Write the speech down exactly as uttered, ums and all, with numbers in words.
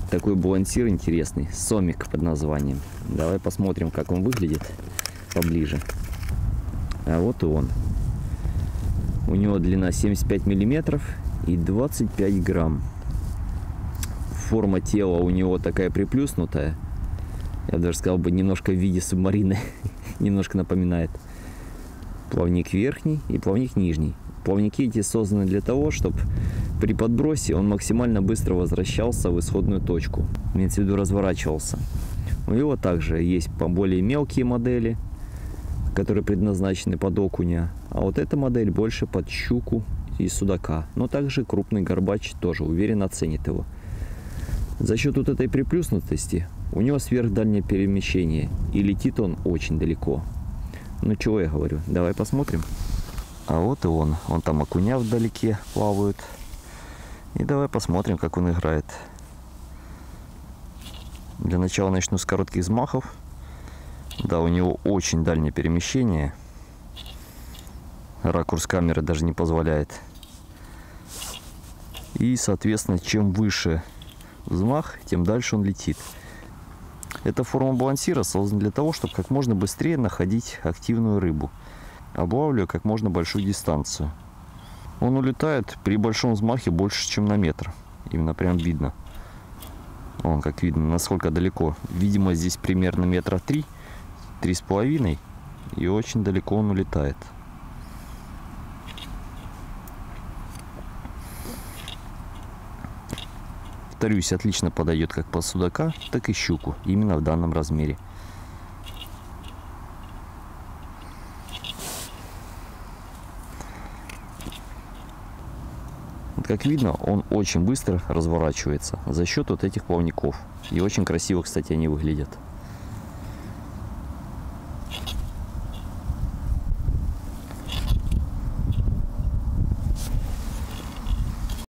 такой балансир интересный, сомик под названием. Давай посмотрим, как он выглядит поближе. А вот и он. У него длина семьдесят пять миллиметров и двадцать пять грамм. Форма тела у него такая приплюснутая. Я даже сказал бы, немножко в виде субмарины. Немножко напоминает. Плавник верхний и плавник нижний. Плавники эти созданы для того, чтобы при подбросе он максимально быстро возвращался в исходную точку. Имеется в виду, разворачивался. У него также есть более мелкие модели, которые предназначены под окуня. А вот эта модель больше под щуку и судака. Но также крупный горбач тоже уверенно оценит его. За счет вот этой приплюснутости у него сверхдальнее перемещение. И летит он очень далеко. Ну чего я говорю, давай посмотрим. А вот и он. Он там окуня вдалеке плавают. И давай посмотрим, как он играет. Для начала начну с коротких взмахов. Да, у него очень дальнее перемещение. Ракурс камеры даже не позволяет. И, соответственно, чем выше взмах, тем дальше он летит. Эта форма балансира создана для того, чтобы как можно быстрее находить активную рыбу, облавливая как можно большую дистанцию. Он улетает при большом взмахе больше, чем на метр. Именно прям видно. Вон, как видно, насколько далеко. Видимо, здесь примерно метра три, три с половиной. И очень далеко он улетает. Повторюсь, отлично подойдет как под судака, так и щуку. Именно в данном размере. Вот как видно, он очень быстро разворачивается за счет вот этих плавников. И очень красиво, кстати, они выглядят.